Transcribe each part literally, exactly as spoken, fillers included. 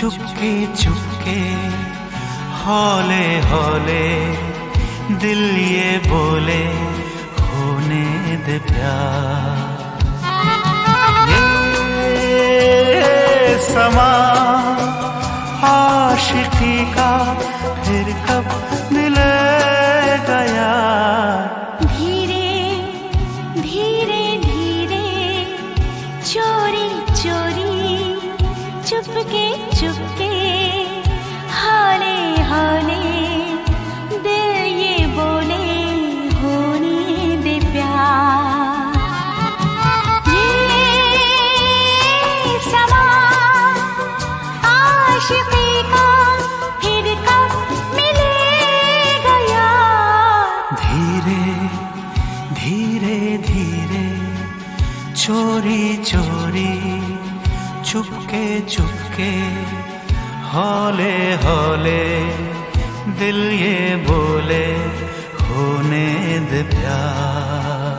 चुपके चुपके हौले हौले दिल ये बोले होने दे प्यार। ये समा आशिकी का फिर कब मिलेगा यार। धीरे धीरे धीरे चोरी चोरी चुपके चुपके हौले हौले दिल ये बोले होने दे प्यार। ये समा आशिकी का फिर कब मिलेगा यार। धीरे धीरे धीरे चोरी चोरी चुपके चुपके हौले हौले दिल ये बोले होने दे प्यार।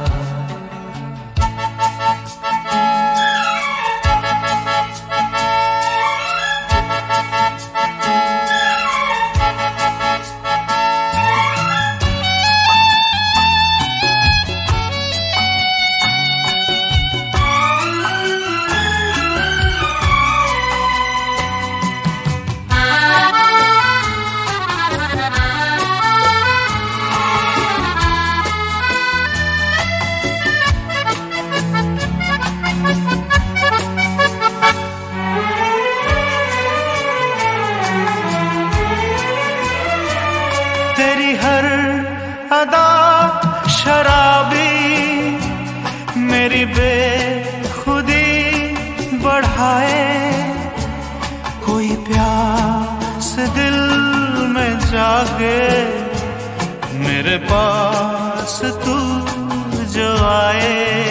हर अदा शराबी मेरी बेखुदी बढ़ाए। कोई प्यास दिल में जागे मेरे पास तू जो आए।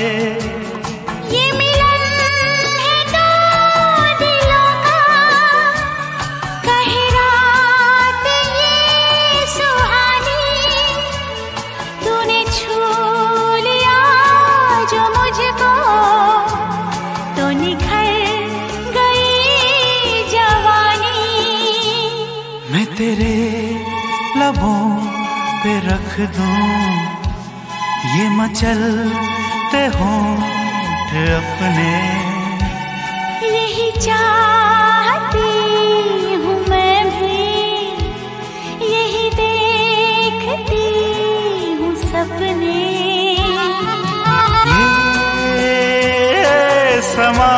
मैं तेरे लबों पे रख दूं ये मचलते होंठ अपने। यही चाहती हूँ मैं भी, यही देखती हूँ सपने। ये समा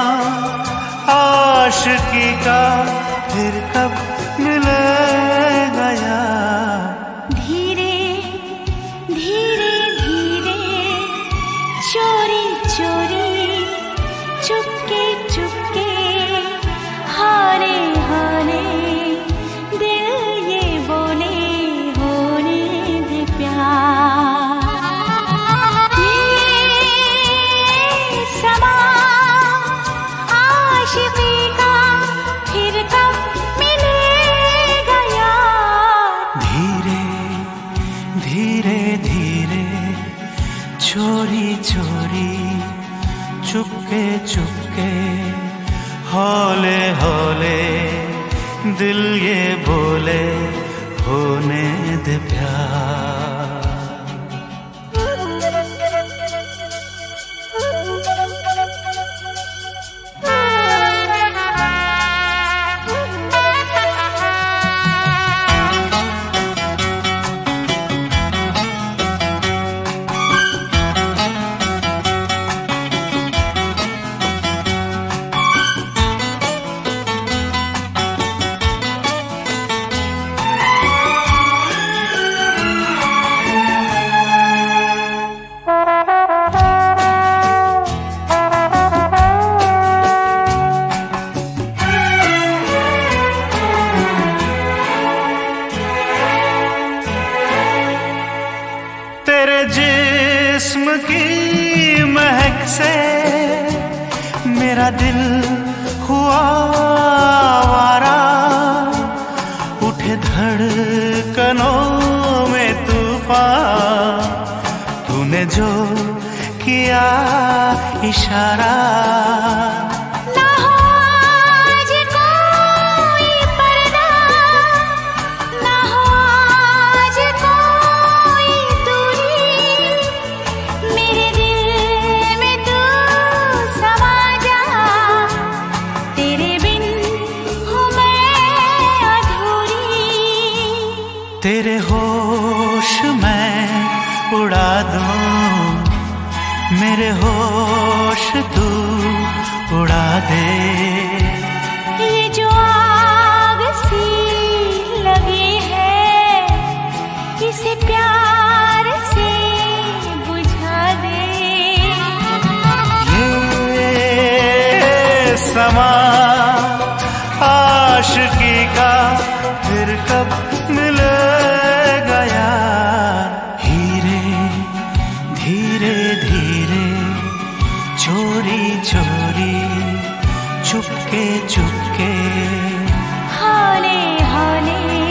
आशिकी का फिर कब मिलेगा यार। धीरे धीरे धीरे चोरी चोरी चुपके चुपके हौले हौले दिल ये बोले होने दे प्यार। ये समा आशिकी का फिर कब धीरे धीरे चोरी चोरी चुपके चुपके हौले हौले दिल ये बोले होने दे प्यार। जिस्म की महक से मेरा दिल हुआ आवारा। उठे धड़कनों में तूफान तूने जो किया इशारा। ना हो आज कोई तेरे होश मैं उड़ा दूं, मेरे होश तू उड़ा दे। ये जो आग सी लगी है, इसे प्यार से बुझा दे। ये समा आशिकी का फिर कब मिलेगा यार। हीरे धीरे धीरे चोरी चोरी चुपके चुपके हौले हौले